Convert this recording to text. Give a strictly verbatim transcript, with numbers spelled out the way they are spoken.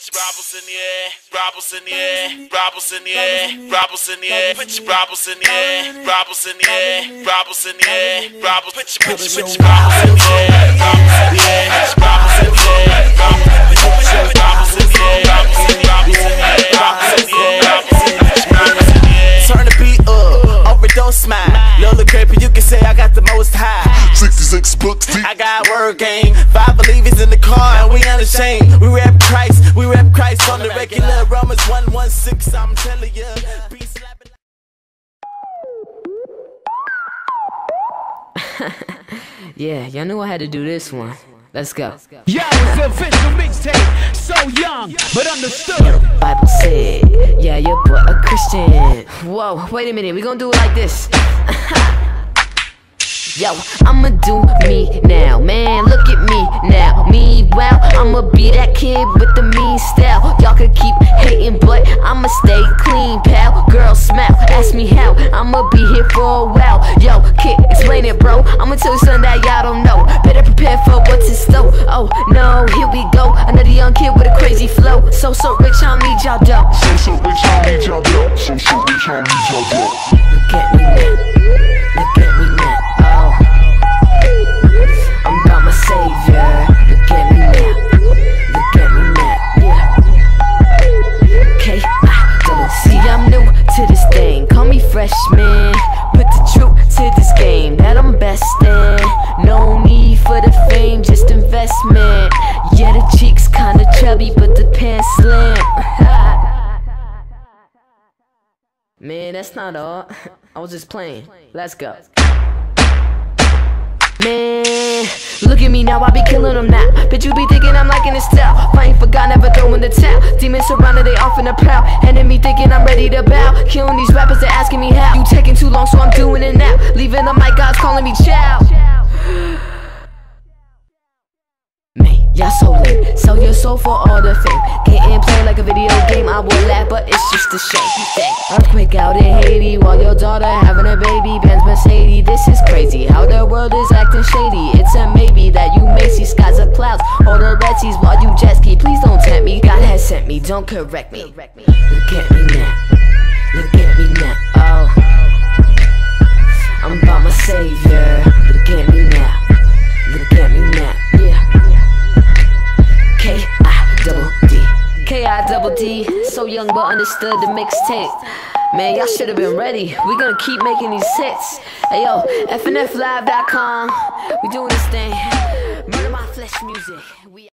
Put your brabbles in the air, brabbles in the air, brabbles in the air, brabbles in the air. Put your brabbles in the air, brabbles in the air, brabbles in the air, brabbles. Put your put your put your brabbles in the air, brabbles in the air, put your brabbles in the air, brabbles in the air, brabbles in the air, brabbles in the air, brabbles in the air, brabbles in the air. Turn the beat up, overdose smile. Little creepy, you can say I got the most high. sixty-six books deep. I got word game. Five believers in the car and we unashamed. We rap Christ, we rap Christ on the regular. Romans one one six, I'm telling ya. Beat slapping. Yeah, y'all knew I had to do this one. Let's go. Yo, it's the official mixtape. So young, but understood. Bible said, yeah, your boy a Christian. Whoa, wait a minute, we gonna do it like this. Yo, I'ma do me now, man, look at me now. Me, well, I'ma be that kid with the mean style. Y'all could keep hating, but I'ma stay clean, pal. Girl, smile, ask me how, I'ma be here for a while. Yo, kid, explain it, bro. I'ma tell you something that y'all don't know. Better prepare for what's in store. Oh, no, here we go. Another young kid with a crazy flow. So, so rich, I need y'all dough. So, so rich, I need y'all dough. So, so rich, I need y'all dough. Look at me now, look at me now. I'm about my savior. Look at me now. Look at me now. Yeah. K I double C. I'm new to this thing. Call me freshman. Put the truth to this game that I'm best in. No need for the fame, just investment. Yeah, the cheeks kinda chubby, but the pants slim. Man, that's not all. I was just playing. Let's go. Man, look at me now, I be killing them now. Bitch, you be thinking I'm liking this style. Fighting for God, never throwing the towel. Demons surrounded, they off in the proud. Enemy thinking I'm ready to bow. Killing these rappers, they're asking me how. You taking too long, so I'm doing it now. Leaving the mic, God's calling me chow. Man, y'all so lame. Sell your soul for all the fame. Getting played like a video game. I would laugh, but it's just a shame. Dang. Earthquake out in Haiti while your daughter having a baby. Benz Mercedes, this is crazy. How the world is acting shady. It's a maybe that you may see skies of clouds or the red seas while you jet ski. Please don't tempt me. God has sent me. Don't correct me. Look at me now. Look at me now. Oh, I'm about my savior. Look at me now. Look at me now. Yeah. K I double D. K I double D. So young but understood the mixtape. Man, y'all should have been ready. We gonna keep making these hits. Hey yo, F N F live dot com. We doing this thing. Murder My Flesh music. We